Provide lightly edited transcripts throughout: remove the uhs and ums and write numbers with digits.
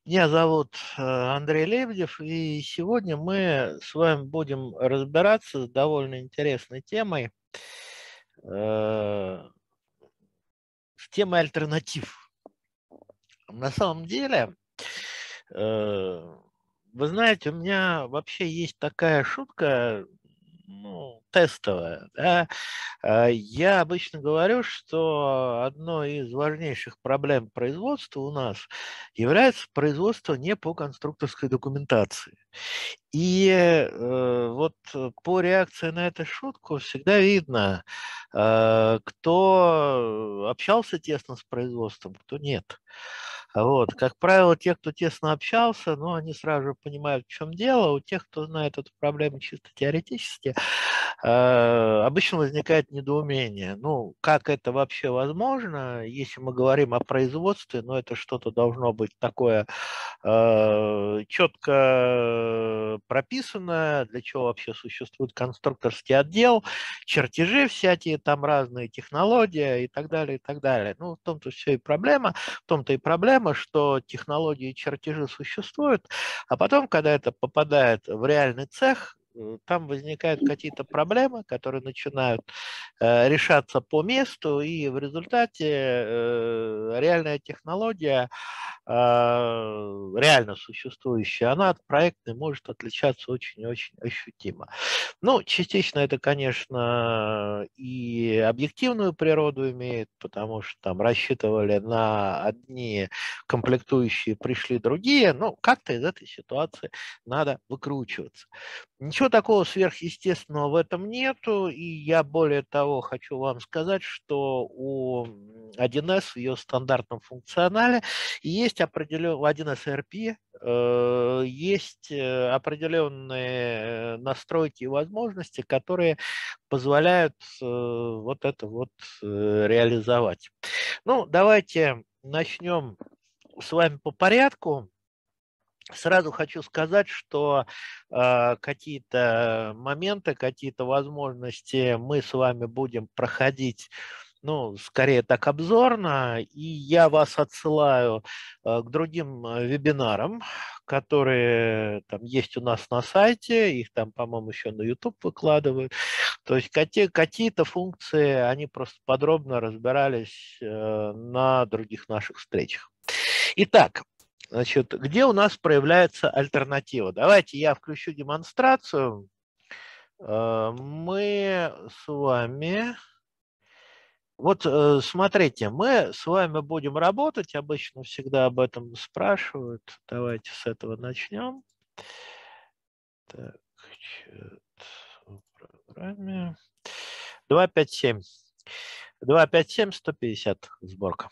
Меня зовут Андрей Лебедев, и сегодня мы с вами будем разбираться с довольно интересной темой, э, с темой альтернатив. На самом деле, э, вы знаете, у меня вообще есть такая шутка, ну, тестовая, да. Я обычно говорю, что одной из важнейших проблем производства у нас является производство не по конструкторской документации. И, по реакции на эту шутку всегда видно, кто общался тесно с производством, кто нет. Вот. Как правило, те, кто тесно общался, ну, они сразу же понимают, в чем дело. У тех, кто знает эту проблему чисто теоретически, обычно возникает недоумение. Ну, как это вообще возможно, если мы говорим о производстве, но это что-то должно быть такое четко прописано, для чего вообще существует конструкторский отдел, чертежи всякие, там разные технологии и так далее, и так далее. Ну, в том-то все и проблема, в том-то и проблема, что технологии и чертежи существуют, а потом, когда это попадает в реальный цех, там возникают какие-то проблемы, которые начинают решаться по месту, и в результате реальная технология реально существующая, она от проектной может отличаться очень-очень ощутимо. Ну, частично это, конечно, и объективную природу имеет, потому что там рассчитывали на одни комплектующие, пришли другие, но как-то из этой ситуации надо выкручиваться. Ничего такого сверхъестественного в этом нету, и я более того хочу вам сказать, что у 1С в ее стандартном функционале есть определенный, у 1С ERP есть определенные настройки и возможности, которые позволяют вот это вот реализовать. Ну, давайте начнем с вами по порядку. Сразу хочу сказать, что какие-то моменты, какие-то возможности мы с вами будем проходить, ну, скорее так обзорно, и я вас отсылаю к другим вебинарам, которые там есть у нас на сайте, их там, по-моему, еще на YouTube выкладывают. То есть какие-то функции, они просто подробно разбирались на других наших встречах. Итак, значит, где у нас проявляется альтернатива? Давайте я включу демонстрацию. Мы с вами... Вот смотрите, мы с вами будем работать, обычно всегда об этом спрашивают. Давайте с этого начнем. Так, чат в программе. 257. 257, 150 сборка.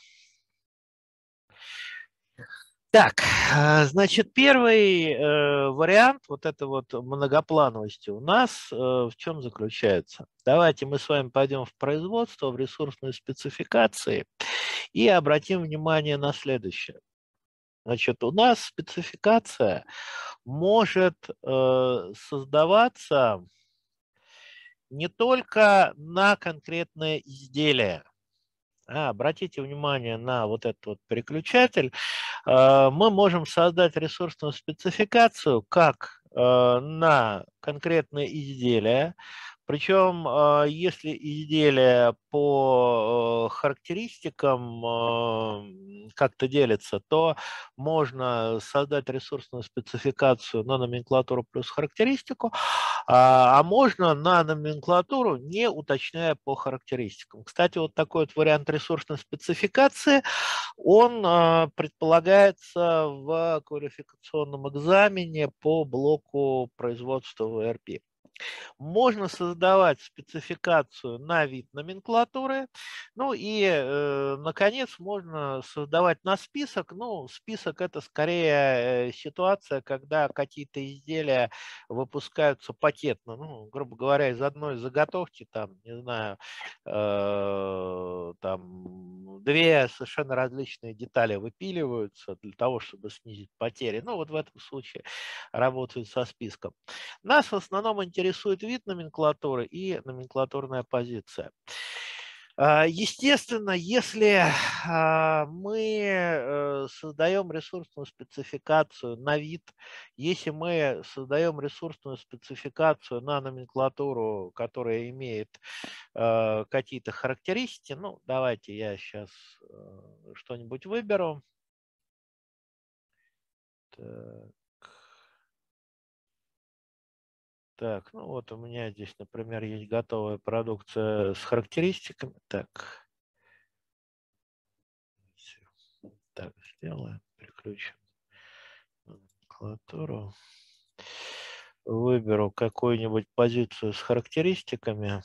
Так, значит, первый вариант вот этой вот многоплановости у нас в чем заключается? Давайте мы с вами пойдем в производство, в ресурсные спецификации и обратим внимание на следующее. Значит, у нас спецификация может создаваться не только на конкретное изделие. Обратите внимание на вот этот вот переключатель. Мы можем создать ресурсную спецификацию как на конкретное изделие, причем если изделие по характеристикам как-то делится, то можно создать ресурсную спецификацию на номенклатуру плюс характеристику, а можно на номенклатуру, не уточняя по характеристикам. Кстати, вот такой вот вариант ресурсной спецификации, он предполагается в квалификационном экзамене по блоку производства ВРП. Можно создавать спецификацию на вид номенклатуры. Ну и, наконец, можно создавать на список. Ну, список – это скорее ситуация, когда какие-то изделия выпускаются пакетно. Ну, грубо говоря, из одной заготовки, там, не знаю, там, две совершенно различные детали выпиливаются для того, чтобы снизить потери. Ну, вот в этом случае работают со списком. Нас в основном интересует вид номенклатуры и номенклатурная позиция. Естественно, если мы создаем ресурсную спецификацию на вид, если мы создаем ресурсную спецификацию на номенклатуру, которая имеет какие-то характеристики, ну, давайте я сейчас что-нибудь выберу. Так, ну вот у меня здесь, например, есть готовая продукция с характеристиками. Так, так сделаем, переключим номенклатуру. Выберу какую-нибудь позицию с характеристиками.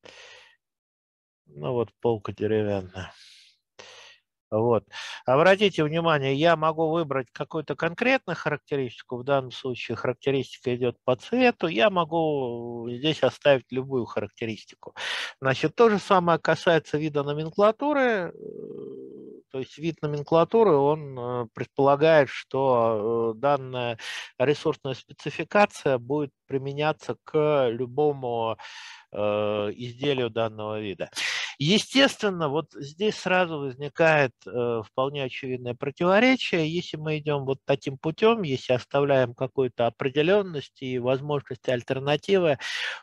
Ну вот полка деревянная. Вот. Обратите внимание, я могу выбрать какую-то конкретную характеристику. В данном случае характеристика идет по цвету. Я могу здесь оставить любую характеристику. Значит, то же самое касается вида номенклатуры. То есть вид номенклатуры, он предполагает, что данная ресурсная спецификация будет применяться к любому изделию данного вида. Естественно, вот здесь сразу возникает вполне очевидное противоречие. Если мы идем вот таким путем, если оставляем какую-то определенность и возможности альтернативы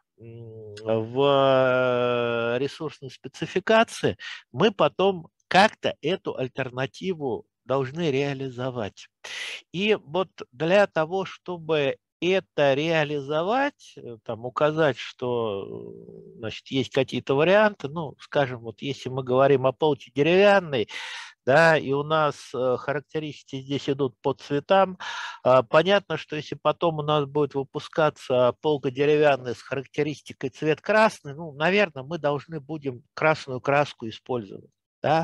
в ресурсной спецификации, мы потом как-то эту альтернативу должны реализовать. И вот для того, чтобы это реализовать, там, указать, что значит, есть какие-то варианты, ну, скажем, вот если мы говорим о полке деревянной, да, и у нас характеристики здесь идут по цветам, понятно, что если потом у нас будет выпускаться полка деревянная с характеристикой цвет красный, ну, наверное, мы должны будем красную краску использовать. Да?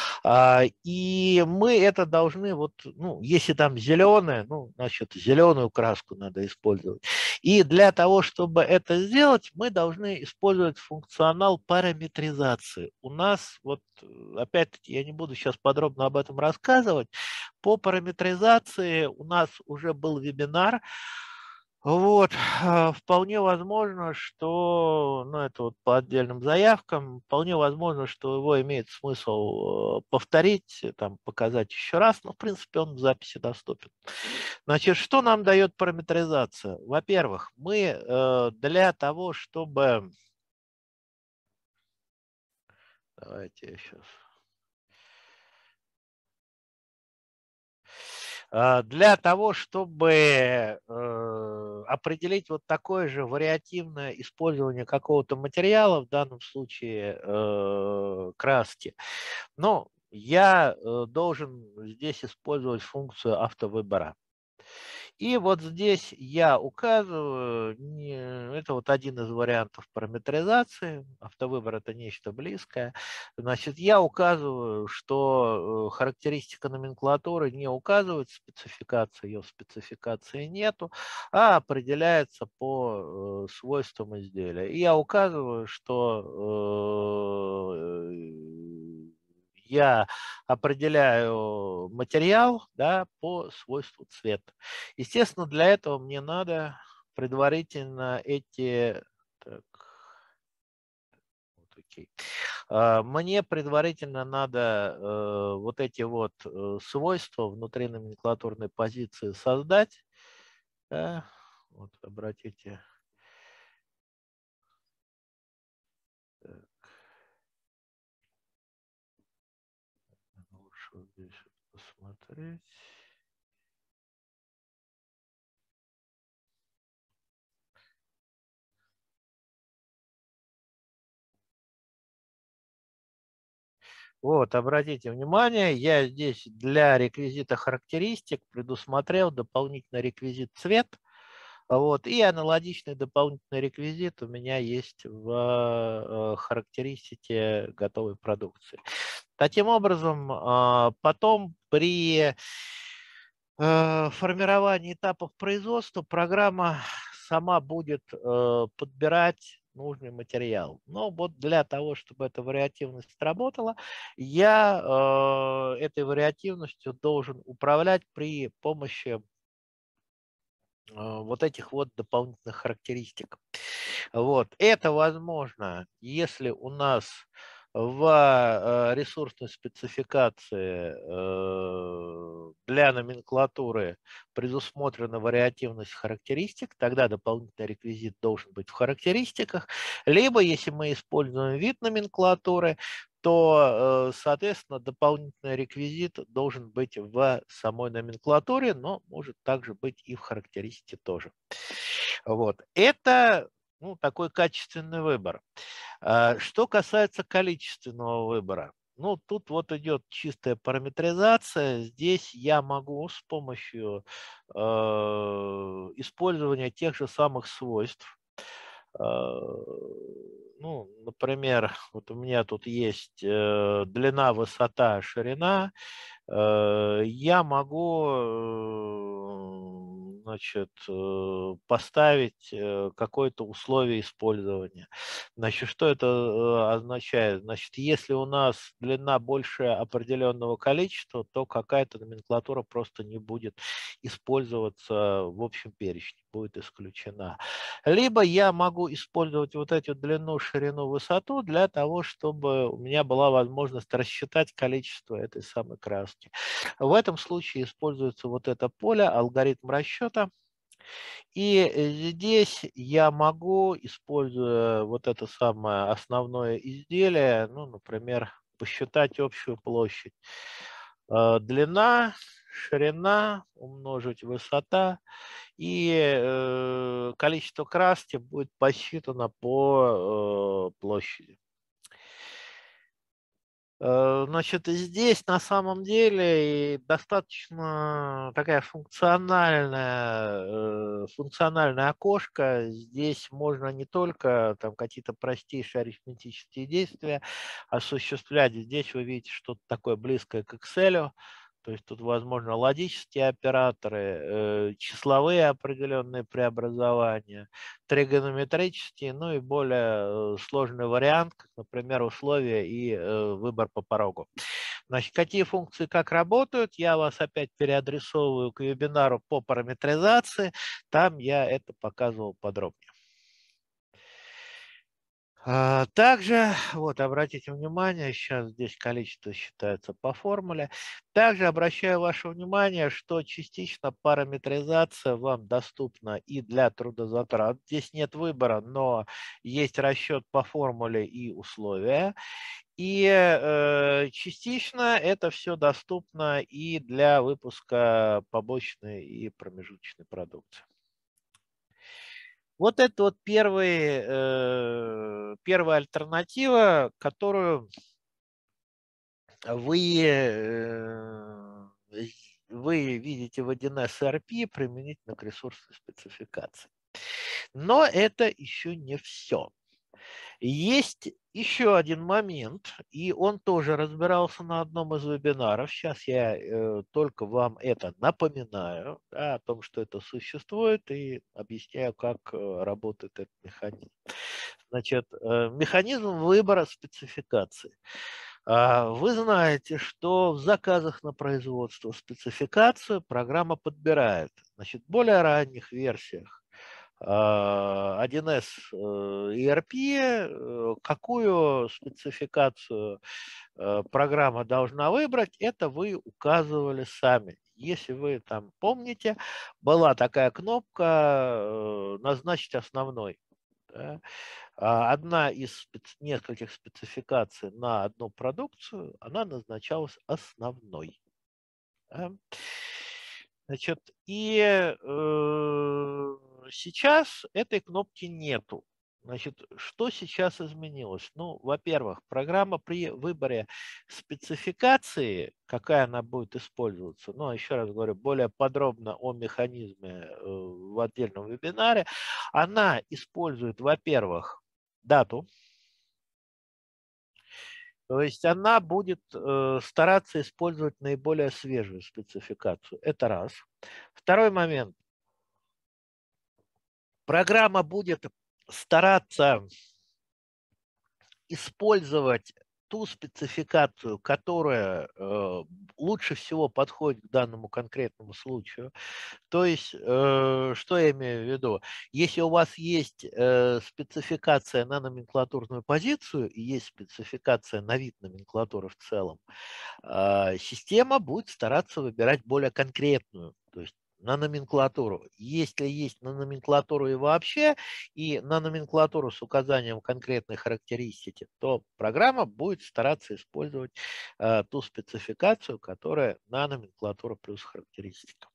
И мы это должны, вот, ну, если там зеленая, ну, значит, зеленую краску надо использовать. И для того, чтобы это сделать, мы должны использовать функционал параметризации. У нас, вот, опять-таки, я не буду сейчас подробно об этом рассказывать, по параметризации у нас уже был вебинар. Вот, вполне возможно, что, ну, это вот по отдельным заявкам, вполне возможно, что его имеет смысл повторить, там, показать еще раз, но, в принципе, он в записи доступен. Значит, что нам дает параметризация? Во-первых, мы для того, чтобы... Давайте я сейчас... Для того, чтобы определить вот такое же вариативное использование какого-то материала, в данном случае краски, ну, я должен здесь использовать функцию автовыбора. И вот здесь я указываю, это вот один из вариантов параметризации, автовыбор это нечто близкое. Значит, я указываю, что характеристика номенклатуры не указывает спецификации, ее в спецификации нету, а определяется по свойствам изделия. И я указываю, что я определяю материал, да, по свойству цвета. Естественно, для этого мне надо предварительно эти... Так, вот, окей. Мне предварительно надо вот эти вот свойства внутри номенклатурной позиции создать. Да. Вот, обратите. Так, лучше вот здесь вот посмотреть. Вот, обратите внимание, я здесь для реквизита характеристик предусмотрел дополнительный реквизит цвет. Вот, и аналогичный дополнительный реквизит у меня есть в характеристике готовой продукции. Таким образом, потом при формировании этапов производства программа сама будет подбирать нужный материал. Но вот для того, чтобы эта вариативность работала, я этой вариативностью должен управлять при помощи вот этих вот дополнительных характеристик. Вот. Это возможно, если у нас в ресурсной спецификации для номенклатуры предусмотрена вариативность характеристик, тогда дополнительный реквизит должен быть в характеристиках. Либо, если мы используем вид номенклатуры, то, соответственно, дополнительный реквизит должен быть в самой номенклатуре, но может также быть и в характеристике тоже. Вот. Это такой качественный выбор. Что касается количественного выбора, тут вот идет чистая параметризация. Здесь я могу с помощью использования тех же самых свойств, например, вот у меня тут есть длина, высота, ширина. Я могу, значит, поставить какое-то условие использования. Значит, что это означает? Значит, если у нас длина больше определенного количества, то какая-то номенклатура просто не будет использоваться в общем перечне, будет исключена. Либо я могу использовать вот эту длину, ширину, высоту для того, чтобы у меня была возможность рассчитать количество этой самой краски. В этом случае используется вот это поле, алгоритм расчета. И здесь я могу, используя вот это самое основное изделие, например, посчитать общую площадь. Длина, ширина умножить высота, и количество краски будет посчитано по площади. Значит, здесь на самом деле достаточно такая функциональное окошко. Здесь можно не только там какие-то простейшие арифметические действия осуществлять. Здесь вы видите что-то такое близкое к Excel. То есть тут возможно логические операторы, числовые определенные преобразования, тригонометрические, и более сложный вариант, как, например, условия и выбор по порогу. Значит, какие функции как работают, я вас опять переадресовываю к вебинару по параметризации, там я это показывал подробнее. Также, вот, обратите внимание, сейчас здесь количество считается по формуле. Также обращаю ваше внимание, что частично параметризация вам доступна и для трудозатрат. Здесь нет выбора, но есть расчет по формуле и условия. И частично это все доступно и для выпуска побочной и промежуточной продукции. Вот это вот первая альтернатива, которую вы видите в 1С ERP применительно к ресурсной спецификации. Но это еще не все. Есть еще один момент, и он тоже разбирался на одном из вебинаров. Сейчас я только вам это напоминаю, да, о том, что это существует, и объясняю, как работает этот механизм. Значит, механизм выбора спецификации. Вы знаете, что в заказах на производство спецификацию программа подбирает. Значит, в более ранних версиях 1С ERP, какую спецификацию программа должна выбрать, это вы указывали сами. Если вы там помните, была такая кнопка «Назначить основной». Да? Одна из нескольких спецификаций на одну продукцию, она назначалась основной. Да? Значит, сейчас этой кнопки нету. Значит, что сейчас изменилось? Во-первых, программа при выборе спецификации, какая она будет использоваться, еще раз говорю, более подробно о механизме в отдельном вебинаре, она использует, во-первых, дату, то есть она будет стараться использовать наиболее свежую спецификацию. Это раз. Второй момент. Программа будет стараться использовать ту спецификацию, которая лучше всего подходит к данному конкретному случаю. То есть, что я имею в виду? Если у вас есть спецификация на номенклатурную позицию и есть спецификация на вид номенклатуры в целом, система будет стараться выбирать более конкретную, то есть на номенклатуру. Если есть на номенклатуру и вообще, и на номенклатуру с указанием конкретной характеристики, то программа будет стараться использовать ту спецификацию, которая на номенклатуру плюс характеристика.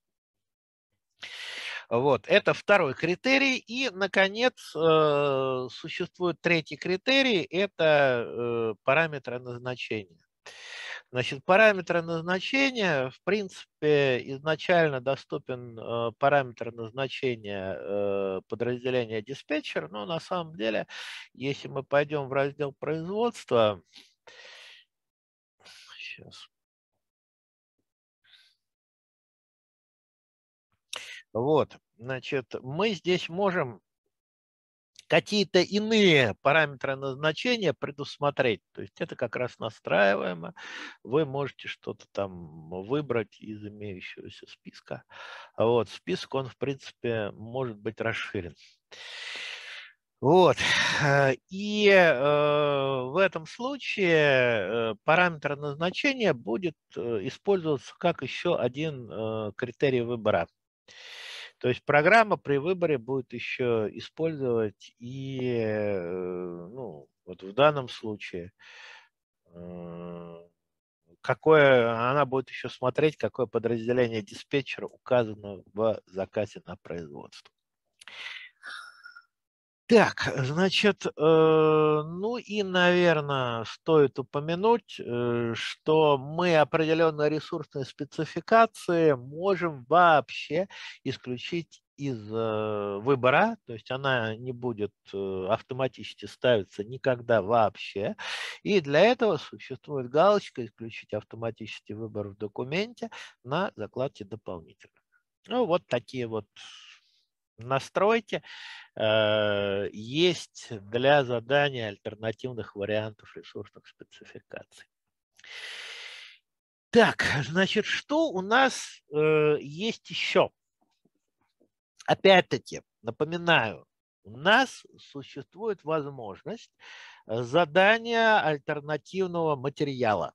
Вот, это второй критерий. И, наконец, существует третий критерий – это параметры назначения. Значит, параметры назначения, в принципе, изначально доступен параметр назначения подразделения диспетчер, но на самом деле, если мы пойдем в раздел производства, сейчас, вот, значит, мы здесь можем какие-то иные параметры назначения предусмотреть. То есть это как раз настраиваемо. Вы можете что-то там выбрать из имеющегося списка. Вот, список, он, в принципе, может быть расширен. Вот. И в этом случае параметр назначения будет использоваться как еще один критерий выбора. То есть программа при выборе будет еще использовать и, ну, вот в данном случае, какое она будет еще смотреть, какое подразделение диспетчера указано в заказе на производство. Так, значит, ну и, наверное, стоит упомянуть, что мы определенные ресурсные спецификации можем вообще исключить из выбора, то есть она не будет автоматически ставиться никогда вообще. И для этого существует галочка «Исключить автоматический выбор в документе» на закладке «Дополнительно». Ну, вот такие вот настройки есть для задания альтернативных вариантов ресурсных спецификаций. Так, значит, что у нас есть еще? Опять-таки, напоминаю, у нас существует возможность задания альтернативного материала.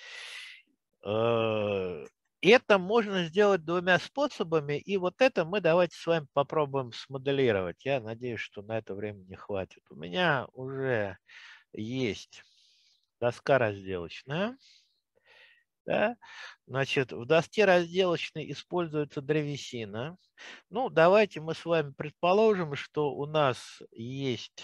Это можно сделать двумя способами, и вот это мы давайте с вами попробуем смоделировать. Я надеюсь, что на это времени хватит. У меня уже есть доска разделочная. Да? Значит, в доске разделочной используется древесина. Ну, давайте мы с вами предположим, что у нас есть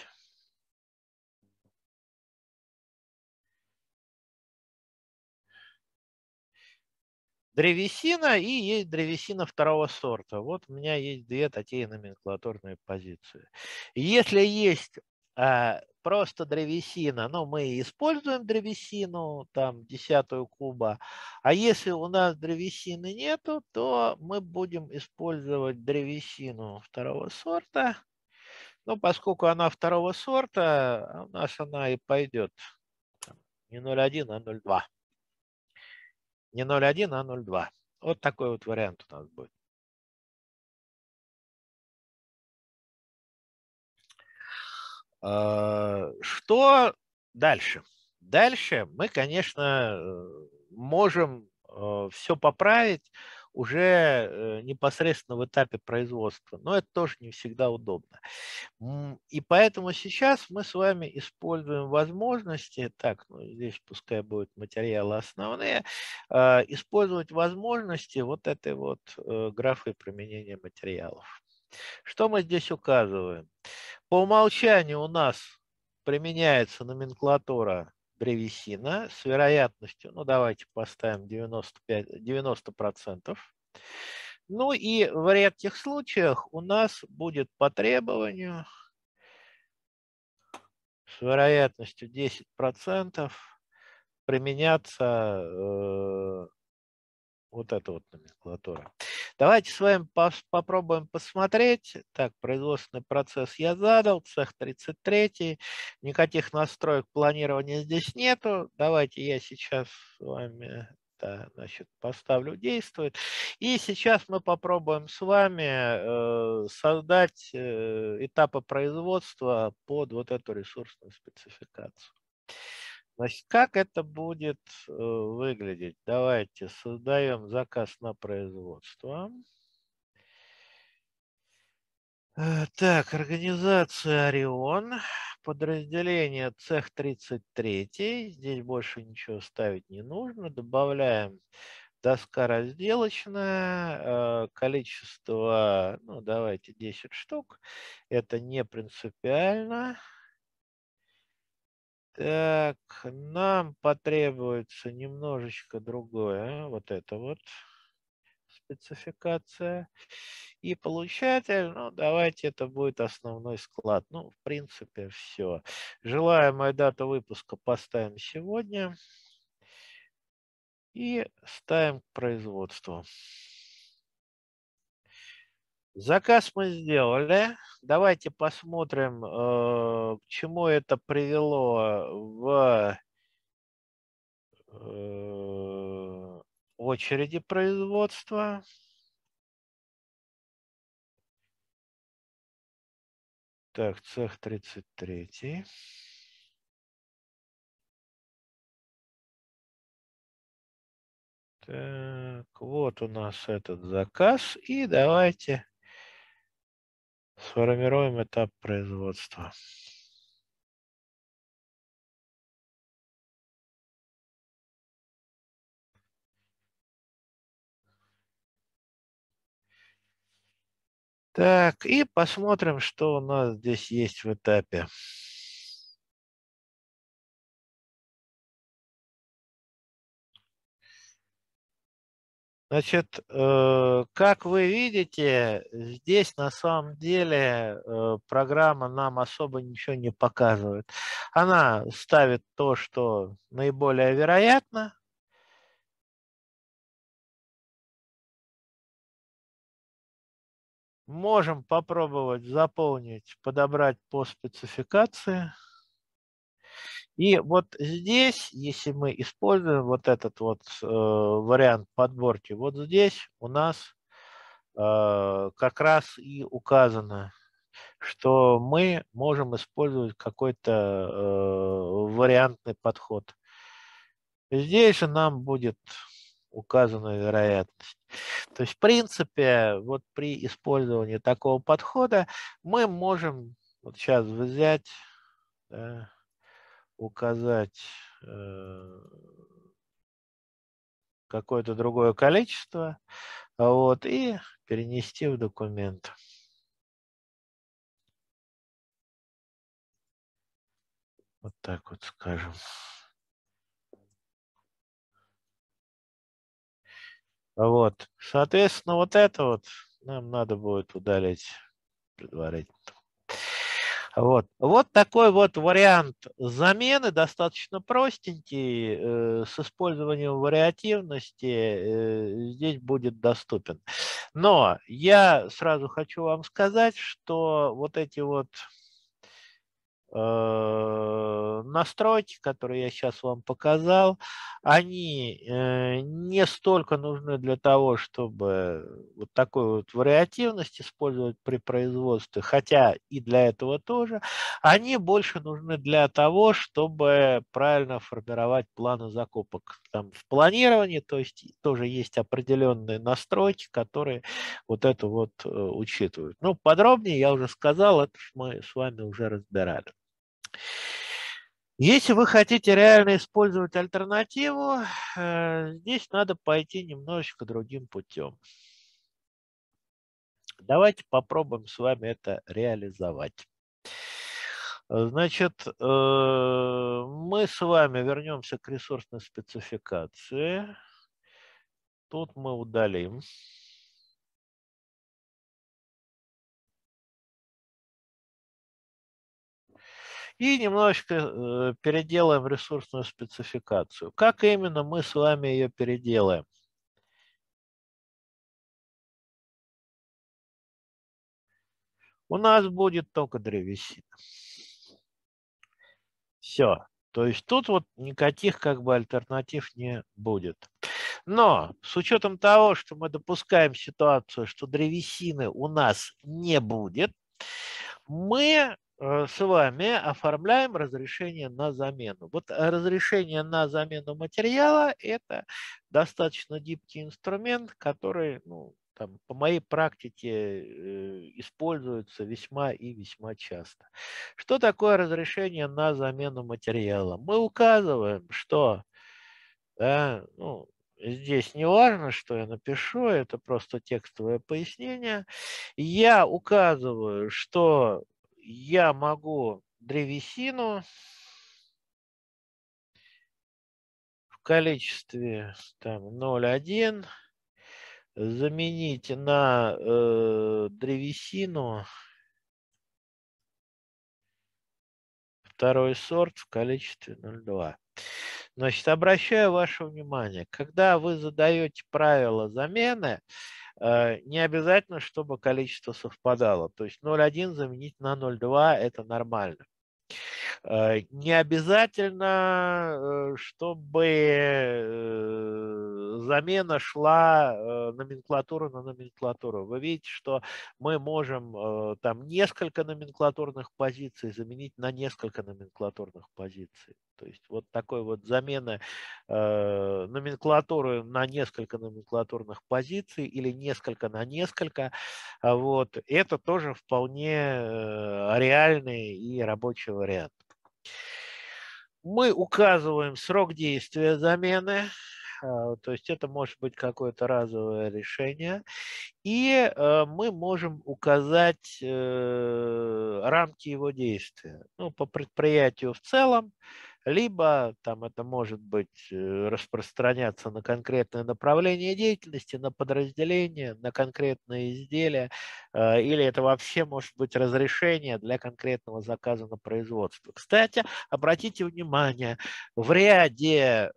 древесина и есть древесина второго сорта. Вот у меня есть две такие номенклатурные позиции. Если есть просто древесина, ну, мы используем древесину, там, 10 куба, а если у нас древесины нету, то мы будем использовать древесину второго сорта. Но поскольку она второго сорта, у нас она и пойдет не 0,1, а 0,2. Не 0,1, а 0,2. Вот такой вот вариант у нас будет. Что дальше? Дальше мы, конечно, можем все поправить уже непосредственно в этапе производства, но это тоже не всегда удобно. И поэтому сейчас мы с вами используем возможности, так, ну, здесь пускай будут материалы основные, использовать возможности вот этой вот графы применения материалов. Что мы здесь указываем? По умолчанию у нас применяется номенклатура древесина с вероятностью, ну давайте поставим 90%. Ну и в редких случаях у нас будет по требованию с вероятностью 10% применяться Вот это вот номенклатура. Давайте с вами попробуем посмотреть. Так, производственный процесс я задал, цех 33. Никаких настроек планирования здесь нету. Давайте я сейчас с вами, да, значит, поставлю действует. И сейчас мы попробуем с вами создать этапы производства под вот эту ресурсную спецификацию. Значит, как это будет выглядеть? Давайте создаем заказ на производство. Так, организация Орион, подразделение цех 33. Здесь больше ничего ставить не нужно. Добавляем доска разделочная, количество, ну давайте 10 штук. Это не принципиально. Так, нам потребуется немножечко другое. Вот это вот спецификация. И получатель, ну, давайте это будет основной склад. Ну, в принципе, все. Желаемая дата выпуска поставим сегодня. И ставим к производству. Заказ мы сделали. Давайте посмотрим, к чему это привело в очереди производства. Так, цех 33. Так, вот у нас этот заказ. И давайте сформируем этап производства. Так, и посмотрим, что у нас здесь есть в этапе. Значит, как вы видите, здесь на самом деле программа нам особо ничего не показывает. Она ставит то, что наиболее вероятно. Можем попробовать заполнить, подобрать по спецификации. И вот здесь, если мы используем вот этот вот вариант подборки, вот здесь у нас как раз и указано, что мы можем использовать какой-то вариантный подход. Здесь же нам будет указана вероятность. То есть, в принципе, вот при использовании такого подхода мы можем вот сейчас взять, да, указать какое-то другое количество, вот, и перенести в документ. Вот так вот скажем. Вот, соответственно, вот это вот нам надо будет удалить предварительно. Вот такой вот вариант замены, достаточно простенький, с использованием вариативности здесь будет доступен. Но я сразу хочу вам сказать, что вот эти вот настройки, которые я сейчас вам показал, они не столько нужны для того, чтобы вот такую вот вариативность использовать при производстве, хотя и для этого тоже. Они больше нужны для того, чтобы правильно формировать планы закупок. Там в планировании, то есть тоже есть определенные настройки, которые вот это вот учитывают. Ну, подробнее я уже сказал, это мы с вами уже разбирали. Если вы хотите реально использовать альтернативу, здесь надо пойти немножечко другим путем. Давайте попробуем с вами это реализовать. Значит, мы с вами вернемся к ресурсной спецификации. Тут мы удалим. И немножечко переделаем ресурсную спецификацию. Как именно мы с вами ее переделаем? у нас будет только древесина. Все. То есть тут вот никаких как бы альтернатив не будет. Но с учетом того, что мы допускаем ситуацию, что древесины у нас не будет, мы с вами оформляем разрешение на замену. Вот разрешение на замену материала – это достаточно гибкий инструмент, который, ну, там, по моей практике используется весьма и весьма часто. Что такое разрешение на замену материала? Мы указываем, что да, ну, здесь не важно, что я напишу, это просто текстовое пояснение. Я указываю, что я могу древесину в количестве там 0,1 заменить на древесину второй сорт в количестве 0,2. Значит, обращаю ваше внимание, когда вы задаете правила замены, не обязательно, чтобы количество совпадало. То есть 0,1 заменить на 0,2 – это нормально. Не обязательно, чтобы замена шла номенклатура на номенклатуру. Вы видите, что мы можем там несколько номенклатурных позиций заменить на несколько номенклатурных позиций. То есть вот такой вот замена номенклатуры на несколько номенклатурных позиций или несколько на несколько, вот, это тоже вполне реальный и рабочий вариант. Мы указываем срок действия замены, то есть это может быть какое-то разовое решение, и мы можем указать рамки его действия, ну, по предприятию в целом, либо там это может быть распространяться на конкретное направление деятельности, на подразделение, на конкретные изделия, или это вообще может быть разрешение для конкретного заказа на производство. Кстати, обратите внимание, в ряде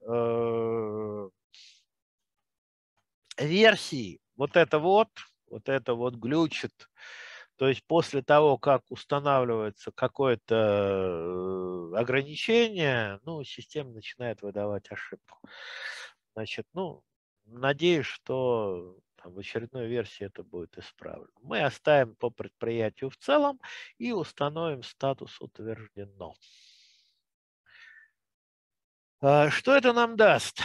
версий вот это вот глючит. То есть после того, как устанавливается какое-то ограничение, ну, система начинает выдавать ошибку. Значит, ну, надеюсь, что там, в очередной версии это будет исправлено. Мы оставим по предприятию в целом и установим статус утверждено. Что это нам даст?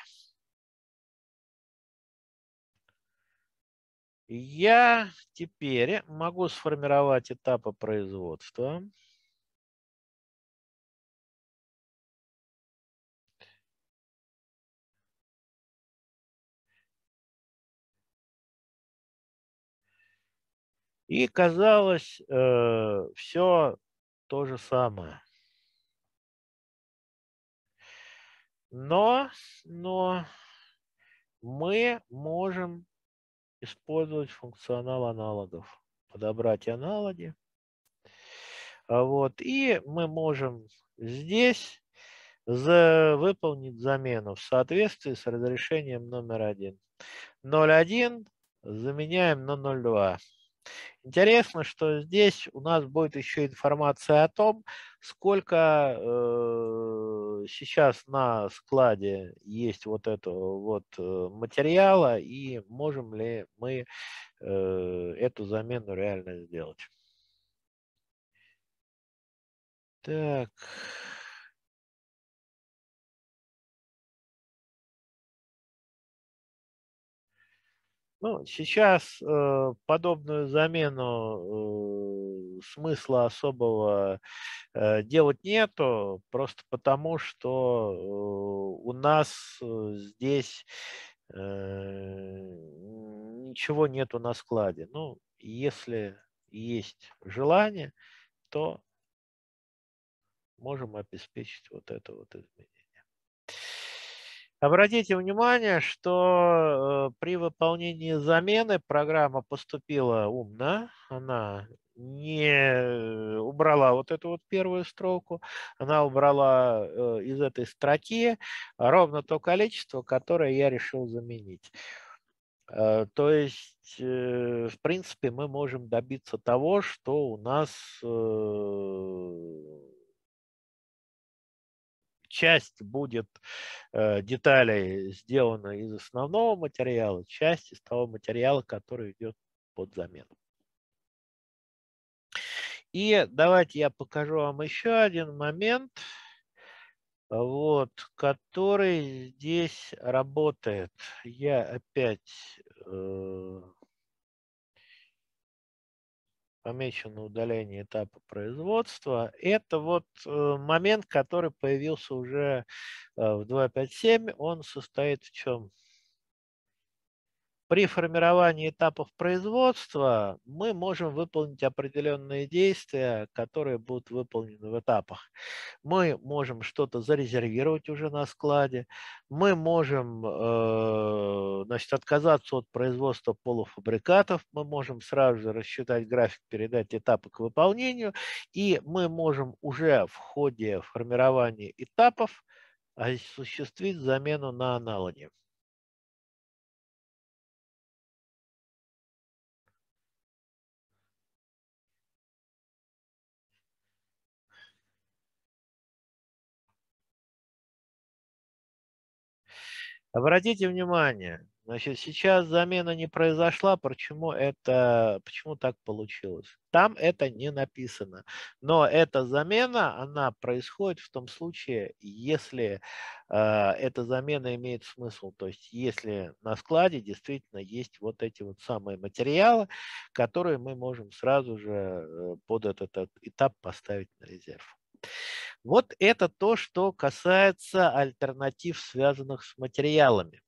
Я теперь могу сформировать этапы производства. И казалось, все то же самое. Но мы можем использовать функционал аналогов. Подобрать аналоги. Вот, и мы можем здесь выполнить замену в соответствии с разрешением номер 1. 0,1 заменяем на 0,2. Интересно, что здесь у нас будет еще информация о том, сколько сейчас на складе есть вот этого вот материала и можем ли мы эту замену реально сделать. Так. Ну, сейчас подобную замену смысла особого делать нету, просто потому что у нас здесь ничего нету на складе. Ну, если есть желание, то можем обеспечить вот это вот изменение. Обратите внимание, что при выполнении замены программа поступила умно, она не убрала вот эту вот первую строку, она убрала из этой строки ровно то количество, которое я решил заменить. То есть, в принципе, мы можем добиться того, что у нас часть будет деталей сделана из основного материала, часть из того материала, который идет под замену. И давайте я покажу вам еще один момент, вот, который здесь работает. Я опять помечено удаление этапа производства. Это вот момент, который появился уже в 2.5.7. Он состоит в чем? При формировании этапов производства мы можем выполнить определенные действия, которые будут выполнены в этапах. Мы можем что-то зарезервировать уже на складе, мы можем значит, отказаться от производства полуфабрикатов, мы можем сразу же рассчитать график, передать этапы к выполнению, и мы можем уже в ходе формирования этапов осуществить замену на аналоги. Обратите внимание, значит, сейчас замена не произошла, почему так получилось? Там это не написано, но эта замена, она происходит в том случае, если эта замена имеет смысл, то есть если на складе действительно есть вот эти вот самые материалы, которые мы можем сразу же под этот этап поставить на резерв. Вот это то, что касается альтернатив, связанных с материалами.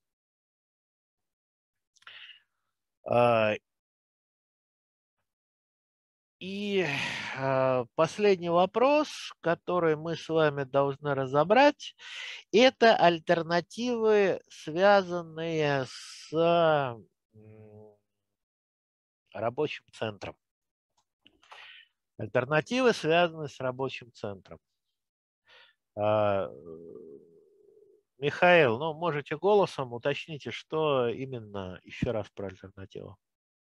И последний вопрос, который мы с вами должны разобрать, это альтернативы, связанные с рабочим центром. Альтернативы, связанные с рабочим центром. Михаил, ну, можете голосом уточните, что именно еще раз про альтернативу.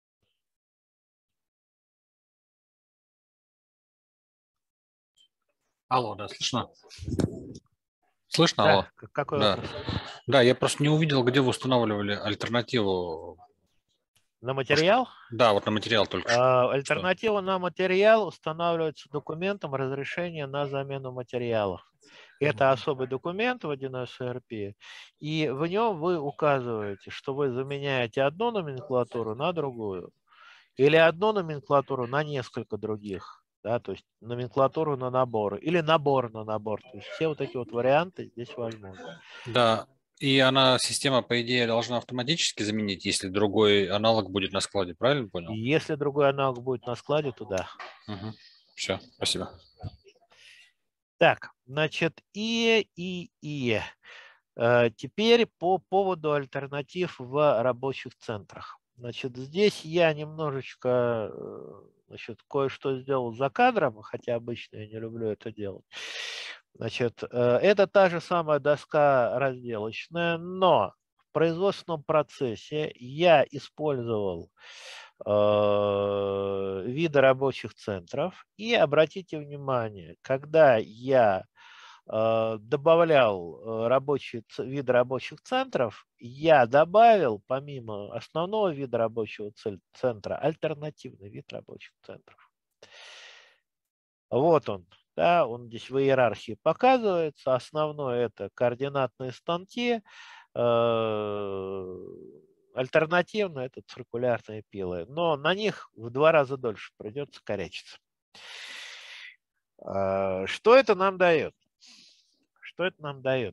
Алло, да, слышно? Слышно, Да, алло? какой Да. вопрос? Да, я просто не увидел, где вы устанавливали альтернативу. На материал? Да, вот на материал только что. Альтернатива на материал устанавливается документом разрешения на замену материала. Это особый документ, водяной СРП, и в нем вы указываете, что вы заменяете одну номенклатуру на другую, или одну номенклатуру на несколько других, да, то есть номенклатуру на наборы, или набор на набор. То есть все вот эти вот варианты здесь возможны. Да, и она, система, по идее, должна автоматически заменить, если другой аналог будет на складе, правильно понял? Если другой аналог будет на складе, то да. Угу. Все, спасибо. Так, значит, теперь по поводу альтернатив в рабочих центрах. Значит, здесь я немножечко, значит, кое-что сделал за кадром, хотя обычно я не люблю это делать. Значит, это та же самая доска разделочная, но в производственном процессе я использовал виды рабочих центров. И обратите внимание, когда я добавлял виды рабочих центров, я добавил, помимо основного вида рабочего центра, альтернативный вид рабочих центров. Вот он, да, он здесь в иерархии показывается. Основное это координатные станки, альтернативно это циркулярные пилы, но на них в 2 раза дольше придется корячиться. Что это нам дает? Что это нам дает?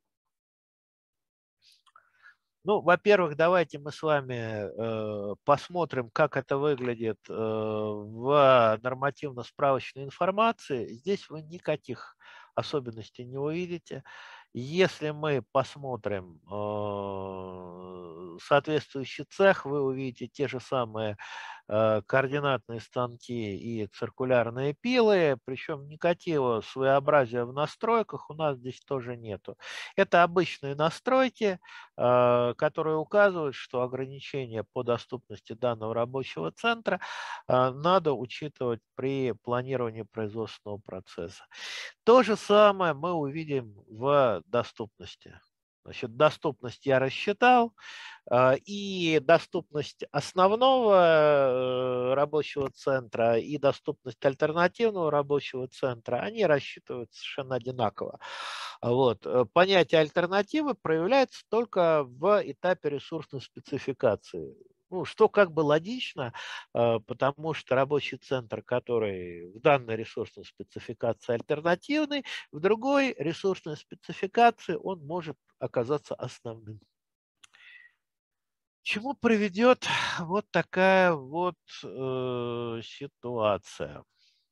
Ну, во-первых, давайте мы с вами посмотрим, как это выглядит в нормативно-справочной информации. Здесь вы никаких особенностей не увидите. Если мы посмотрим соответствующий цех, вы увидите те же самые координатные станки и циркулярные пилы, причем никакого своеобразия в настройках у нас здесь тоже нету. Это обычные настройки, которые указывают, что ограничения по доступности данного рабочего центра надо учитывать при планировании производственного процесса. То же самое мы увидим в доступности. Значит, доступность я рассчитал, и доступность основного рабочего центра и доступность альтернативного рабочего центра, они рассчитываются совершенно одинаково. Вот. Понятие альтернативы проявляется только в этапе ресурсной спецификации. Ну, что как бы логично, потому что рабочий центр, который в данной ресурсной спецификации альтернативный, в другой ресурсной спецификации он может оказаться основным. К чему приведет вот такая вот ситуация?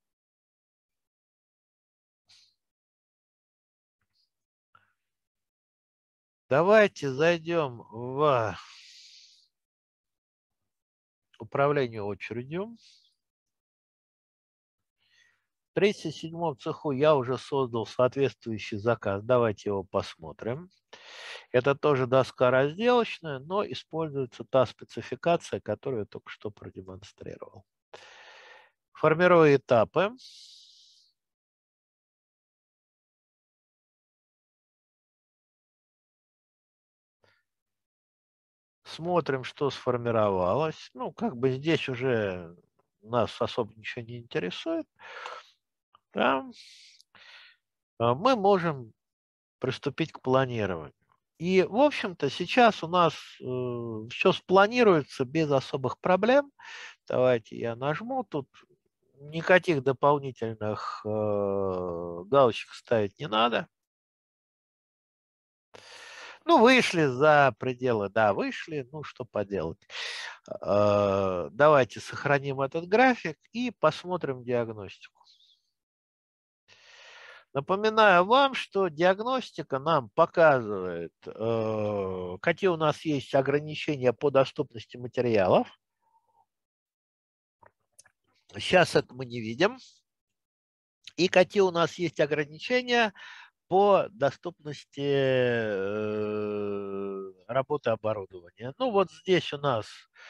Давайте зайдем в управление очередью. В 37-м цеху я уже создал соответствующий заказ. Давайте его посмотрим. Это тоже доска разделочная, но используется та спецификация, которую я только что продемонстрировал. Формирую этапы. Смотрим, что сформировалось. Ну, как бы здесь уже нас особо ничего не интересует. Да. Мы можем приступить к планированию. И, в общем-то, сейчас у нас все спланируется без особых проблем. Давайте я нажму. Тут никаких дополнительных галочек ставить не надо. Ну, вышли за пределы, да, вышли, ну, что поделать. Давайте сохраним этот график и посмотрим диагностику. Напоминаю вам, что диагностика нам показывает, какие у нас есть ограничения по доступности материалов. Сейчас это мы не видим. И какие у нас есть ограничения по доступности работы оборудования. Ну вот здесь у нас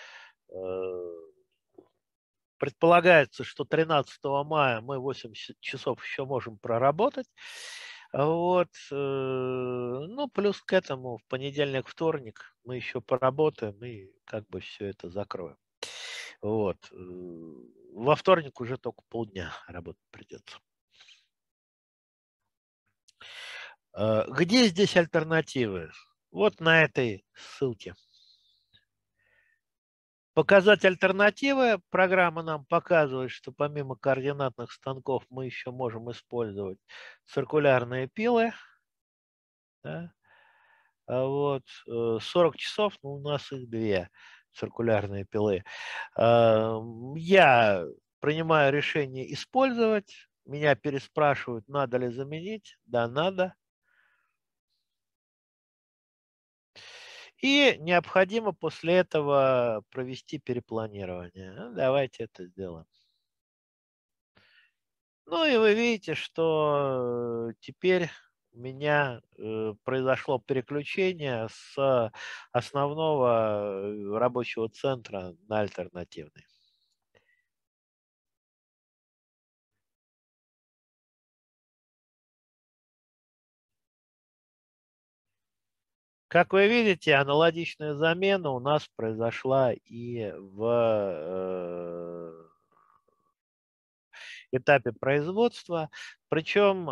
предполагается, что 13 мая мы 8 часов еще можем проработать. Вот. Ну, плюс к этому в понедельник, вторник мы еще поработаем и как бы все это закроем. Вот. Во вторник уже только полдня работать придется. Где здесь альтернативы? Вот на этой ссылке. Показать альтернативы. Программа нам показывает, что помимо координатных станков мы еще можем использовать циркулярные пилы. Да? Вот. 40 часов, но у нас их две циркулярные пилы. Я принимаю решение использовать. Меня переспрашивают, надо ли заменить. Да, надо. И необходимо после этого провести перепланирование. Ну, давайте это сделаем. Ну и вы видите, что теперь у меня произошло переключение с основного рабочего центра на альтернативный. Как вы видите, аналогичная замена у нас произошла и в этапе производства. Причем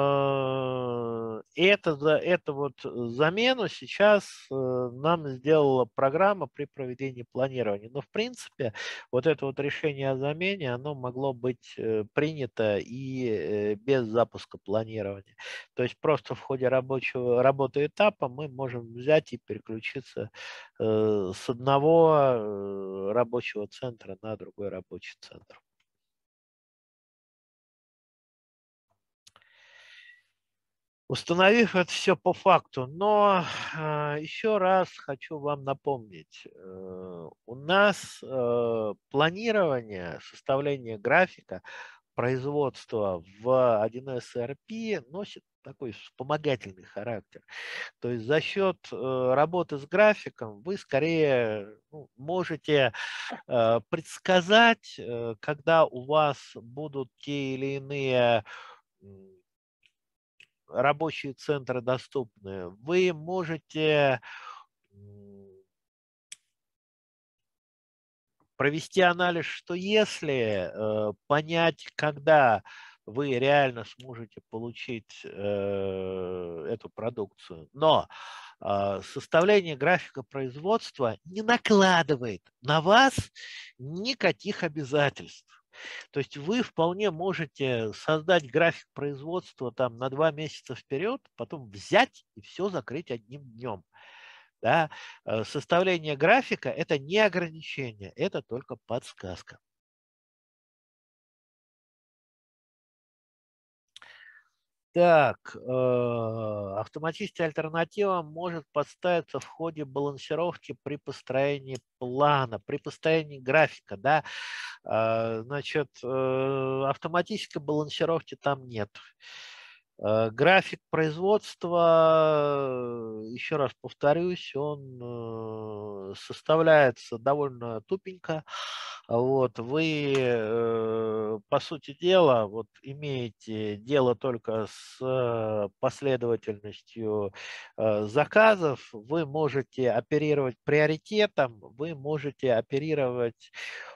эту вот замену сейчас нам сделала программа при проведении планирования. Но в принципе вот это вот решение о замене, оно могло быть принято и без запуска планирования. То есть просто в ходе работы этапа мы можем взять и переключиться с одного рабочего центра на другой рабочий центр. Установив это все по факту, но еще раз хочу вам напомнить, у нас планирование, составление графика производства в 1С ERP носит такой вспомогательный характер. То есть за счет работы с графиком вы скорее можете предсказать, когда у вас будут те или иные рабочие центры доступны. Вы можете провести анализ, что если понять, когда вы реально сможете получить эту продукцию. Но составление графика производства не накладывает на вас никаких обязательств. То есть вы вполне можете создать график производства там на 2 месяца вперед, потом взять и все закрыть одним днем. Да? Составление графика – это не ограничение, это только подсказка. Так, автоматическая альтернатива может подставиться в ходе балансировки при построении плана, при построении графика, да. Значит, автоматической балансировки там нет. График производства, еще раз повторюсь, он составляется довольно тупенько. Вот, вы, по сути дела, вот имеете дело только с последовательностью заказов, вы можете оперировать приоритетом, вы можете оперировать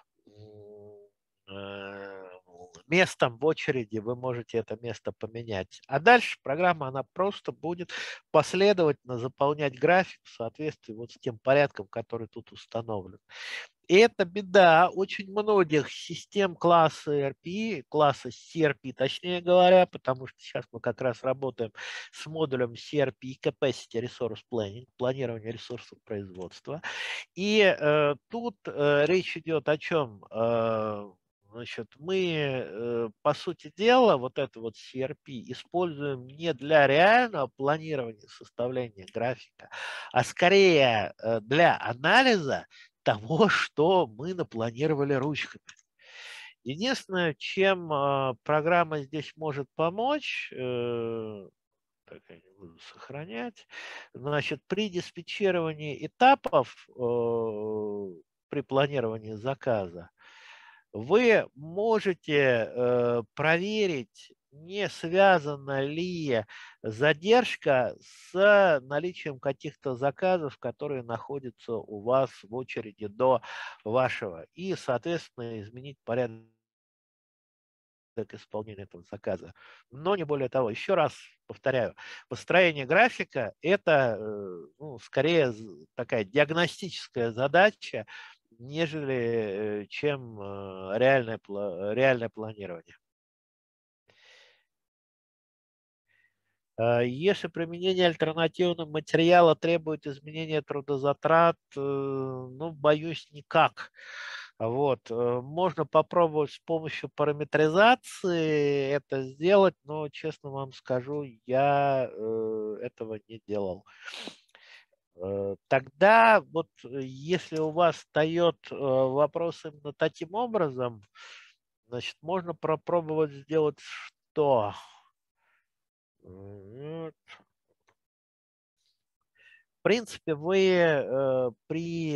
э, местом в очереди, вы можете это место поменять. А дальше программа, она просто будет последовательно заполнять график в соответствии вот с тем порядком, который тут установлен. И это беда очень многих систем класса ERP, класса CRP, точнее говоря, потому что сейчас мы как раз работаем с модулем CRP, Capacity Resource Planning, планирование ресурсов производства. И тут речь идет о чем? Значит, мы, по сути дела, вот это вот CRP используем не для реального планирования, составления графика, а скорее для анализа того, что мы напланировали ручками. Единственное, чем программа здесь может помочь, так, я не буду сохранять. Значит, при диспетчировании этапов при планировании заказа вы можете проверить, не связана ли задержка с наличием каких-то заказов, которые находятся у вас в очереди до вашего, и, соответственно, изменить порядок исполнения этого заказа. Но не более того. Еще раз повторяю, построение графика – это скорее такая диагностическая задача, нежели чем реальное планирование. Если применение альтернативного материала требует изменения трудозатрат, ну, боюсь, никак. Вот. Можно попробовать с помощью параметризации это сделать, но, честно вам скажу, я этого не делал. Тогда вот если у вас встает вопрос именно таким образом, значит, можно попробовать сделать что? В принципе, вы при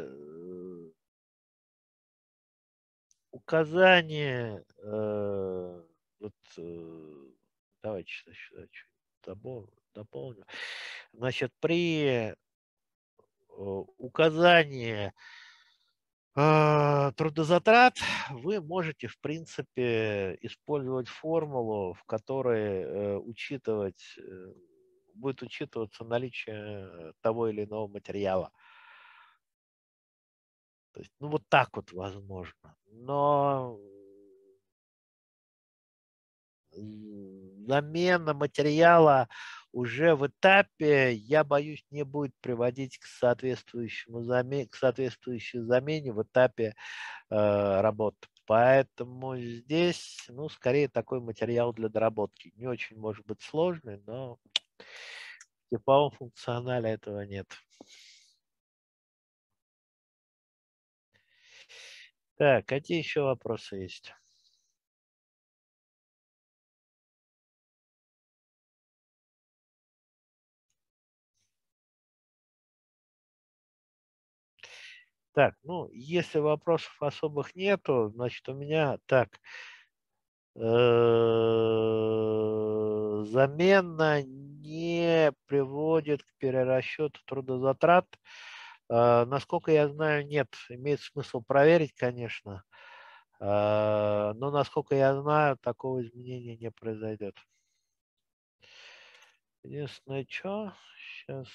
указании, вот, давайте сюда что-нибудь дополню. Значит, при указании трудозатрат вы можете, в принципе, использовать формулу, в которой будет учитываться наличие того или иного материала. То есть, ну, вот так вот возможно. Но замена материала уже в этапе, я боюсь, не будет приводить к соответствующей замене в этапе работы. Поэтому здесь, ну, скорее такой материал для доработки. Не очень может быть сложный, но в типовом функционале этого нет. Так, какие еще вопросы есть? Так, ну, если вопросов особых нету, значит, у меня так. Замена не приводит к перерасчету трудозатрат. Насколько я знаю, нет. Имеет смысл проверить, конечно. Но, насколько я знаю, такого изменения не произойдет. Единственное, что сейчас...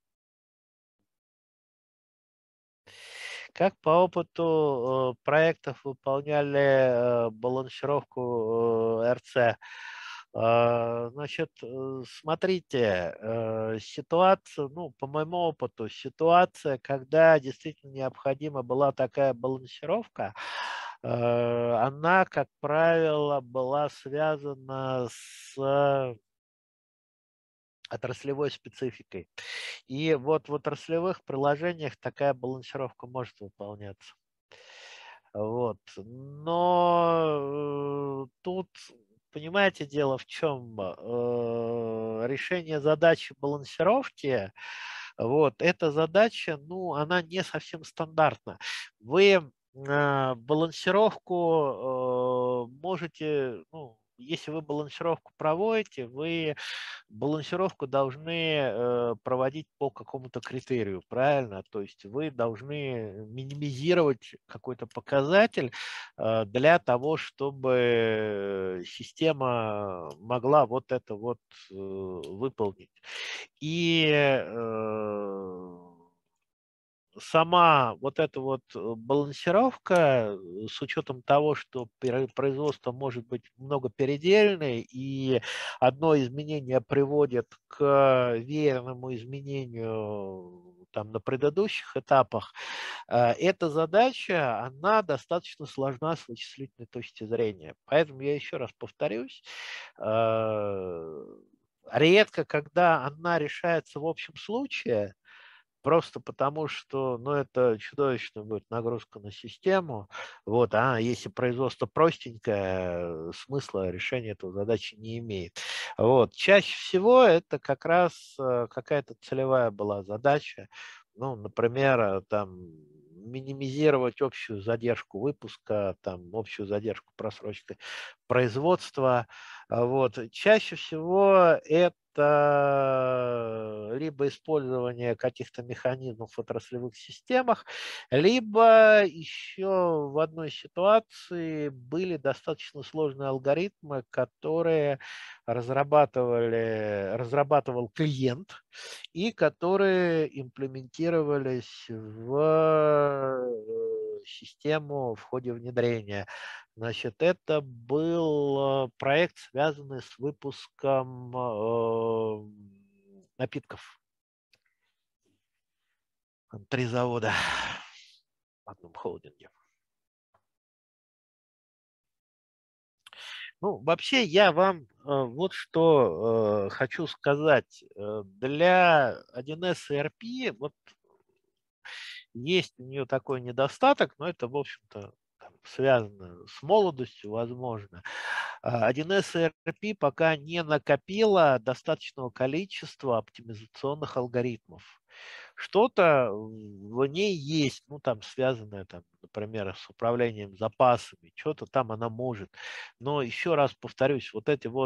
Как по опыту проектов выполняли балансировку РЦ? Значит, смотрите, ситуация, ну, по моему опыту, ситуация, когда действительно необходима была такая балансировка, она, как правило, была связана с отраслевой спецификой. И вот в отраслевых приложениях такая балансировка может выполняться. Вот. Но тут, понимаете, дело в чем? Решение задачи балансировки, вот, эта задача, ну, она не совсем стандартна. Вы балансировку можете, ну, если вы балансировку проводите, вы балансировку должны проводить по какому-то критерию, правильно? То есть вы должны минимизировать какой-то показатель для того, чтобы система могла вот это вот выполнить. И сама вот эта вот балансировка, с учетом того, что производство может быть многопередельное, и одно изменение приводит к веерному изменению там, на предыдущих этапах, эта задача, она достаточно сложна с вычислительной точки зрения. Поэтому я еще раз повторюсь, редко, когда она решается в общем случае, просто потому, что, ну, это чудовищная будет нагрузка на систему. Вот, а если производство простенькое, смысла решения этой задачи не имеет. Вот. Чаще всего это как раз какая-то целевая была задача. Ну, например, там минимизировать общую задержку выпуска, там, общую задержку просрочки производства. Вот. Чаще всего это либо использование каких-то механизмов в отраслевых системах, либо еще в одной ситуации были достаточно сложные алгоритмы, которые разрабатывал клиент и которые имплементировались в систему в ходе внедрения. Значит, это был проект, связанный с выпуском напитков. Там 3 завода в одном холдинге. Ну, вообще, я вам вот что хочу сказать. Для 1С ERP вот есть у нее такой недостаток, но это, в общем-то, связано с молодостью, возможно. 1С ERP пока не накопила достаточного количества оптимизационных алгоритмов. Что-то в ней есть, ну, там, связанное, там, например, с управлением запасами, что-то там она может. Но еще раз повторюсь, вот эти вот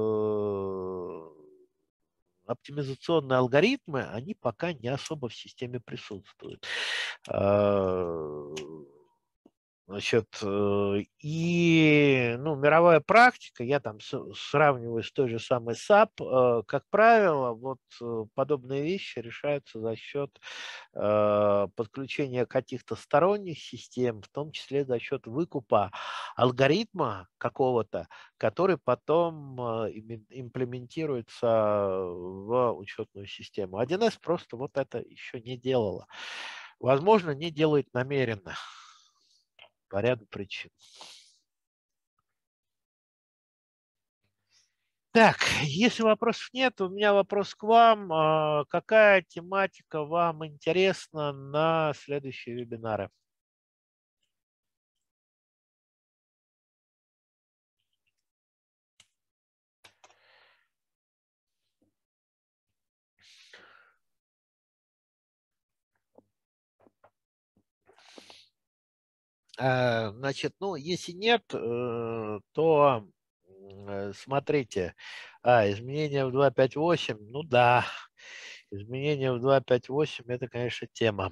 оптимизационные алгоритмы, они пока не особо в системе присутствуют. А, Значит, и, ну, мировая практика, я там сравниваю с той же самой SAP, как правило, вот подобные вещи решаются за счет подключения каких-то сторонних систем, в том числе за счет выкупа алгоритма какого-то, который потом имплементируется в учетную систему. 1С просто вот это еще не делала. Возможно, не делает намеренно. по ряду причин. Так, если вопросов нет, у меня вопрос к вам. Какая тематика вам интересна на следующие вебинары? Значит, ну, если нет, то смотрите, изменения в 2.5.8, ну да, изменения в 2.5.8 это, конечно, тема.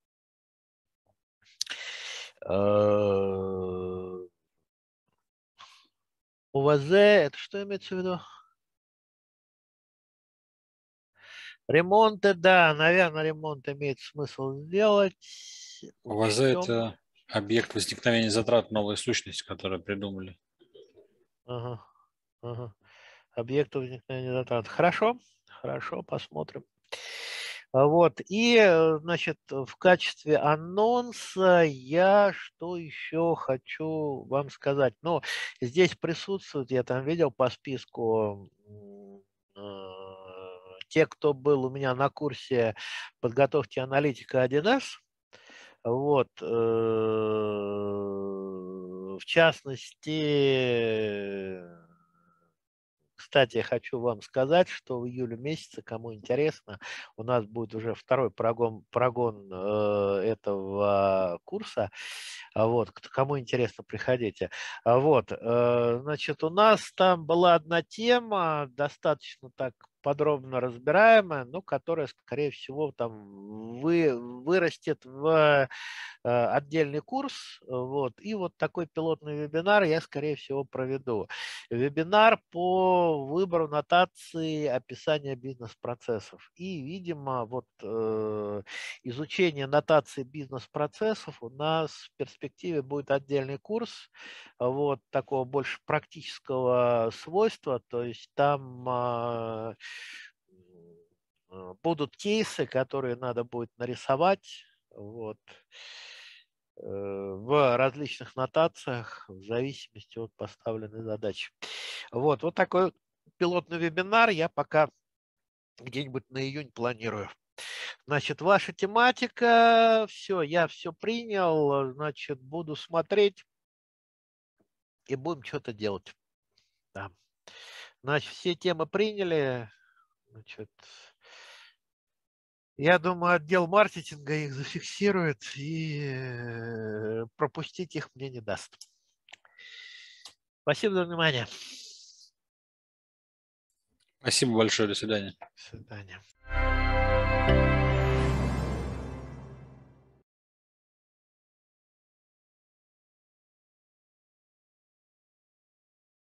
УВЗ, это что имеется в виду? Ремонты, да, наверное, ремонт имеет смысл сделать. ОВЗ – Учтем. это объект возникновения затрат, новая сущность, которую придумали. Ага, ага. Объект возникновения затрат. Хорошо, хорошо, посмотрим. Вот, и, значит, в качестве анонса я что еще хочу вам сказать. Ну, здесь присутствуют, я там видел по списку, те, кто был у меня на курсе подготовки аналитика 1С. Вот, в частности, кстати, я хочу вам сказать, что в июле месяце, кому интересно, у нас будет уже второй прогон этого курса. Вот, кому интересно, приходите. Вот, значит, у нас там была одна тема, достаточно так подробно разбираемая, но которая, скорее всего, там вырастет в отдельный курс, вот, и вот такой пилотный вебинар я, скорее всего, проведу. Вебинар по выбору нотации описания бизнес-процессов. И, видимо, вот изучение нотации бизнес-процессов у нас в перспективе будет отдельный курс, вот, такого больше практического свойства, то есть там будут кейсы, которые надо будет нарисовать, вот, в различных нотациях в зависимости от поставленной задачи. Вот, вот такой пилотный вебинар я пока где-нибудь на июнь планирую. Значит, ваша тематика, все, я все принял, значит, буду смотреть и будем что-то делать. Да. Значит, все темы приняли, значит, я думаю, отдел маркетинга их зафиксирует и пропустить их мне не даст. Спасибо за внимание. Спасибо большое, до свидания. До свидания.